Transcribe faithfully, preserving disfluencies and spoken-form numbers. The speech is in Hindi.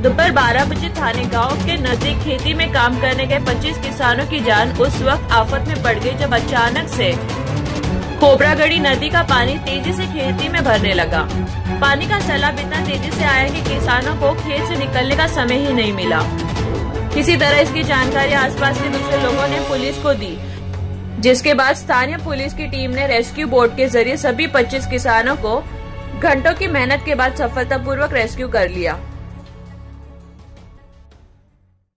दोपहर बारह बजे थाने गांव के नजदीक खेती में काम करने गए पच्चीस किसानों की जान उस वक्त आफत में पड़ गई जब अचानक से खोबरागढ़ी नदी का पानी तेजी से खेती में भरने लगा। पानी का सैलाब इतना तेजी से आया कि किसानों को खेत से निकलने का समय ही नहीं मिला। किसी तरह इसकी जानकारी आसपास के दूसरे लोगों ने पुलिस को दी, जिसके बाद स्थानीय पुलिस की टीम ने रेस्क्यू बोट के जरिए सभी पच्चीस किसानों को घंटों की मेहनत के बाद सफलतापूर्वक रेस्क्यू कर लिया।